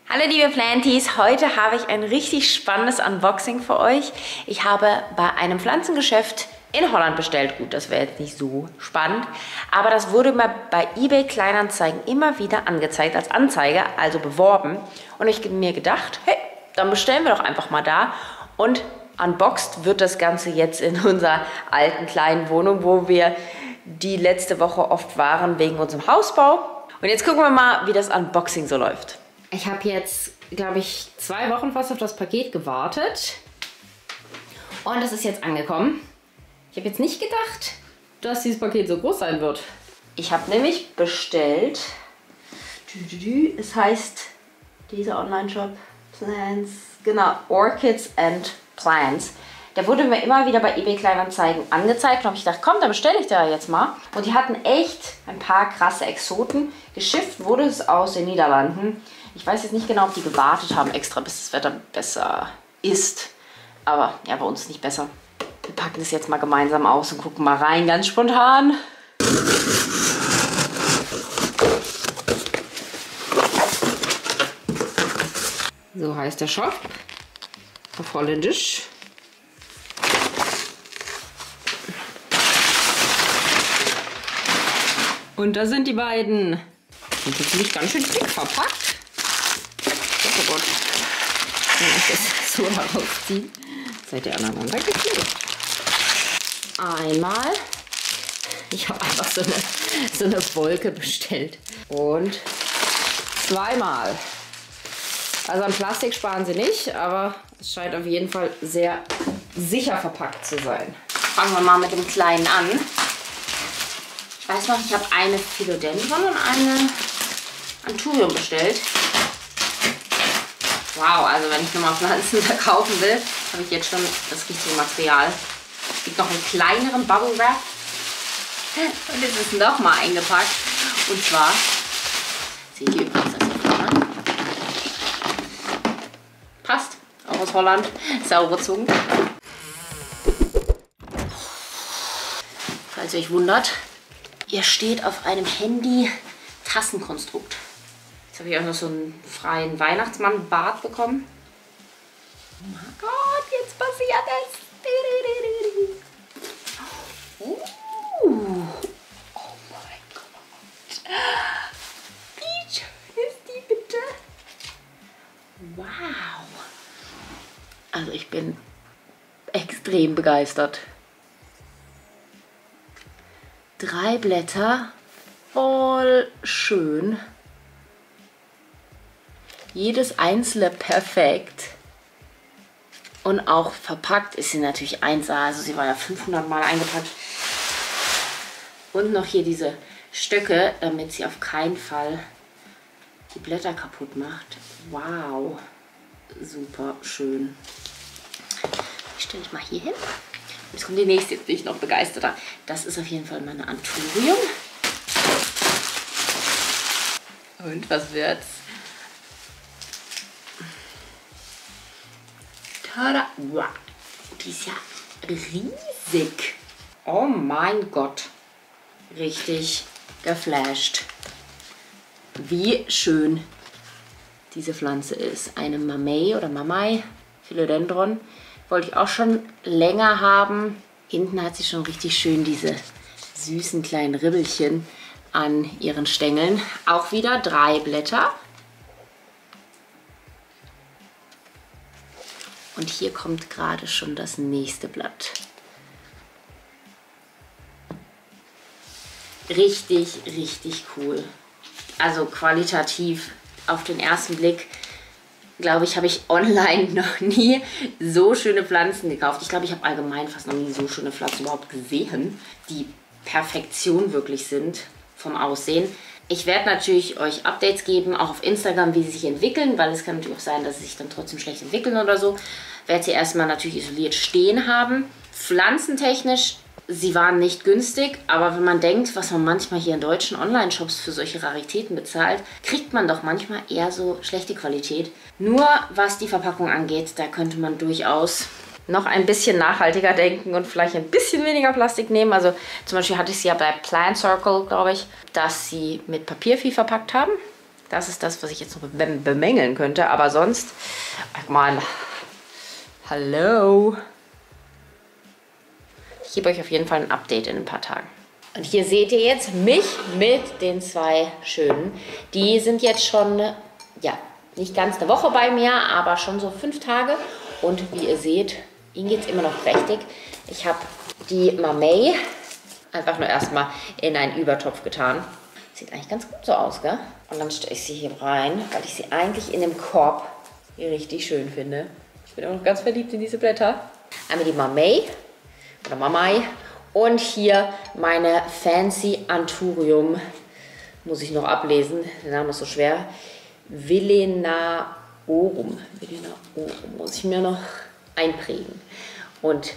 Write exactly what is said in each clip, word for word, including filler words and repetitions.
Hallo liebe Planties, heute habe ich ein richtig spannendes Unboxing für euch. Ich habe bei einem Pflanzengeschäft in Holland bestellt. Gut, das wäre jetzt nicht so spannend, aber das wurde mir bei eBay Kleinanzeigen immer wieder angezeigt als Anzeige, also beworben. Und ich habe mir gedacht, hey, dann bestellen wir doch einfach mal da. Und unboxed wird das Ganze jetzt in unserer alten kleinen Wohnung, wo wir die letzte Woche oft waren wegen unserem Hausbau. Und jetzt gucken wir mal, wie das Unboxing so läuft. Ich habe jetzt, glaube ich, zwei Wochen fast auf das Paket gewartet. Und es ist jetzt angekommen. Ich habe jetzt nicht gedacht, dass dieses Paket so groß sein wird. Ich habe nämlich bestellt, es heißt, dieser Online-Shop, Plants, genau, Orchids and Plants. Der wurde mir immer wieder bei eBay Kleinanzeigen angezeigt. Und habe ich gedacht, komm, dann bestelle ich da jetzt mal. Und die hatten echt ein paar krasse Exoten. Geschifft wurde es aus den Niederlanden. Ich weiß jetzt nicht genau, ob die gewartet haben extra, bis das Wetter besser ist. Aber ja, bei uns nicht besser. Wir packen es jetzt mal gemeinsam aus und gucken mal rein, ganz spontan. So heißt der Shop. Auf Holländisch. Und da sind die beiden. Sind jetzt nicht ganz schön dick verpackt. Oh Gott. Wenn ich das so herausziehe, seid ihr aneinander geklebt. Einmal. Ich habe einfach so eine, so eine Wolke bestellt. Und zweimal. Also an Plastik sparen sie nicht, aber es scheint auf jeden Fall sehr sicher verpackt zu sein. Fangen wir mal mit dem Kleinen an. Ich weiß noch, ich habe eine Philodendron und eine Anthurium bestellt. Wow, also wenn ich nochmal Pflanzen verkaufen will, habe ich jetzt schon das richtige Material. Es gibt noch einen kleineren Bubble Wrap. Und es ist nochmal eingepackt. Und zwar, seht ihr übrigens das hier vorne. Passt, auch aus Holland. Saure Zungen. Falls ihr euch wundert, ihr steht auf einem Handy-Tassenkonstrukt. Jetzt habe ich auch noch so einen freien Weihnachtsmann-Bart bekommen. Oh mein Gott, jetzt passiert es. Uh, oh mein Gott. Wie schön ist die bitte? Wow. Also ich bin extrem begeistert. Drei Blätter, voll schön. Jedes einzelne perfekt. Und auch verpackt ist sie natürlich eins A. Also sie war ja fünfhundert Mal eingepackt. Und noch hier diese Stöcke, damit sie auf keinen Fall die Blätter kaputt macht. Wow. Super schön. Die stelle ich mal hier hin. Jetzt kommt die nächste, jetzt bin ich noch begeisterter. Das ist auf jeden Fall meine Anthurium. Und was wird's? Tada! Wow! Die ist ja riesig. Oh mein Gott. Richtig geflasht. Wie schön diese Pflanze ist. Eine Mamei oder Mamei Philodendron. Wollte ich auch schon länger haben. Hinten hat sie schon richtig schön diese süßen kleinen Ribbelchen an ihren Stängeln. Auch wieder drei Blätter. Und hier kommt gerade schon das nächste Blatt. Richtig, richtig cool. Also qualitativ auf den ersten Blick, glaube ich, habe ich online noch nie so schöne Pflanzen gekauft. Ich glaube, ich habe allgemein fast noch nie so schöne Pflanzen überhaupt gesehen, die Perfektion wirklich sind vom Aussehen. Ich werde natürlich euch Updates geben, auch auf Instagram, wie sie sich entwickeln, weil es kann natürlich auch sein, dass sie sich dann trotzdem schlecht entwickeln oder so. Werde sie erstmal natürlich isoliert stehen haben. Pflanzentechnisch, sie waren nicht günstig, aber wenn man denkt, was man manchmal hier in deutschen Online-Shops für solche Raritäten bezahlt, kriegt man doch manchmal eher so schlechte Qualität. Nur was die Verpackung angeht, da könnte man durchaus noch ein bisschen nachhaltiger denken und vielleicht ein bisschen weniger Plastik nehmen. Also zum Beispiel hatte ich sie ja bei Plant Circle, glaube ich, dass sie mit Papiervieh verpackt haben. Das ist das, was ich jetzt noch bemängeln könnte. Aber sonst, guck mal, hallo. Ich gebe euch auf jeden Fall ein Update in ein paar Tagen. Und hier seht ihr jetzt mich mit den zwei Schönen. Die sind jetzt schon, ja, nicht ganz eine Woche bei mir, aber schon so fünf Tage. Und wie ihr seht, ihnen geht es immer noch prächtig. Ich habe die Mamey einfach nur erstmal in einen Übertopf getan. Sieht eigentlich ganz gut so aus, gell? Und dann stelle ich sie hier rein, weil ich sie eigentlich in dem Korb hier richtig schön finde. Ich bin auch noch ganz verliebt in diese Blätter. Einmal die Mamey oder Mamey und hier meine Fancy Anthurium. Muss ich noch ablesen, der Name ist so schwer. Villenaorum. Villenaorum muss ich mir noch einprägen. Und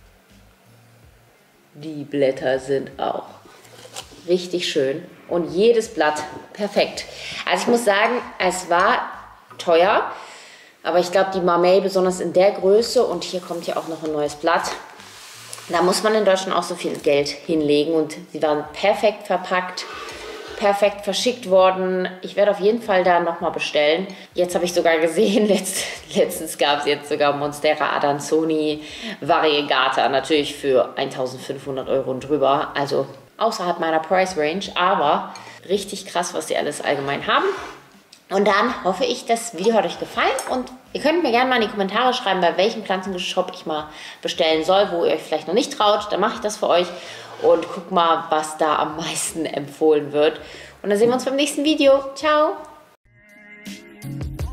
die Blätter sind auch richtig schön. Und jedes Blatt perfekt. Also ich muss sagen, es war teuer. Aber ich glaube, die Mamey, besonders in der Größe, und hier kommt ja auch noch ein neues Blatt, da muss man in Deutschland auch so viel Geld hinlegen. Und sie waren perfekt verpackt, perfekt verschickt worden. Ich werde auf jeden Fall da nochmal bestellen. Jetzt habe ich sogar gesehen, letzt, letztens gab es jetzt sogar Monstera Adansoni Variegata. Natürlich für eintausendfünfhundert Euro und drüber. Also außerhalb meiner Price Range. Aber richtig krass, was sie alles allgemein haben. Und dann hoffe ich, das Video hat euch gefallen. Und ihr könnt mir gerne mal in die Kommentare schreiben, bei welchem Pflanzenshop ich mal bestellen soll, wo ihr euch vielleicht noch nicht traut. Dann mache ich das für euch. Und guck mal, was da am meisten empfohlen wird. Und dann sehen wir uns beim nächsten Video. Ciao!